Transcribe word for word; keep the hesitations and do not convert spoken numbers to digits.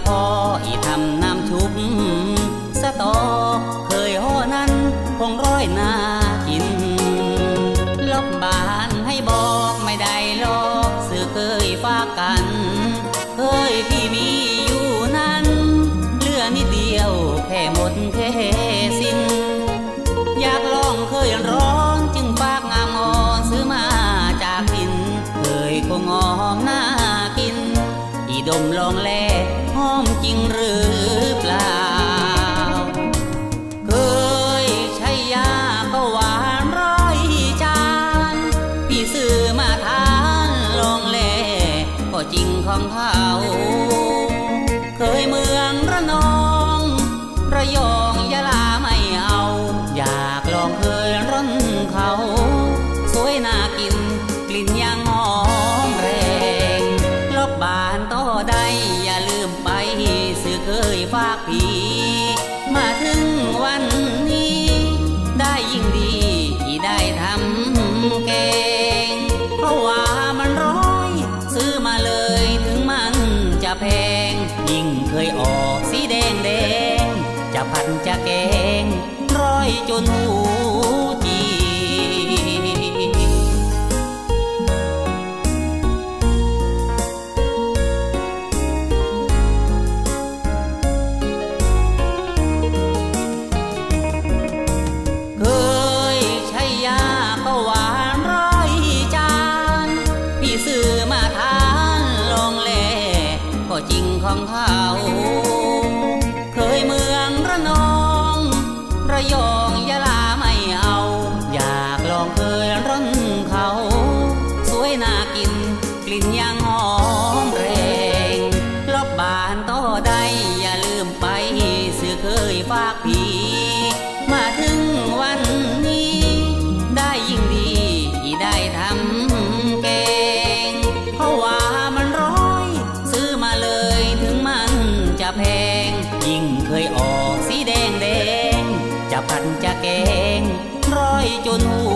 พออีทำน้ำชุบสตอเคยห่อนั้นคงร้อยนากินลบบานให้บอกไม่ได้ลอกสื่อเคยฝากกันเคยพี่มีอยู่นั้นเหลือนิดเดียวแค่หมดแค่สิ้นอยากลองเคยร้อนจึงฝากงามงอนซื้อมาจากดินเคยคงหอมน่ากินอีดมลองแลหอมจริงหรือเปล่าเคยใช้ยาก็หวานร้อยจานพี่ซื้อมาทานลองแลก็จริงของเขาเคยเมืองระนองระยองยะลาไม่เอาอยากลองเคยร้อนเขาสวยน่ากินกลิ่นยังหอมแรงลบบานต่อได้อย่าลืมไปสื่อเคยฝากพี่มาถึงวันนี้ได้ยิ่งดีที่ได้ทำแกงเพราะว่ามันร้อยซื้อมาเลยถึงมันจะแพงยิ่งเคยออกสีแดงแดงจะพันจะแกงร้อยจนหูจีเคยใช้ยาก็หวานร้อยจานพี่ซื้อมาทานลองแลก็จริงของเขาเคยเมืองระนองระยองยะลาไม่เอาอยากลองเคยร้อนเขาสวยน่ากินกลิ่นยังหอมแรงลบบานต่อได้อย่าลืมไปสื่อเคยฝากพี่มาถึงวันนี้ได้ยิ่งดีที่ได้ทำแกงเพราะว่ามันร้อยซื้อมาเลยถึงมันจะแพงยิ่งเคยออกสีแดงแดงจะพันจะแกงร้อยจนหู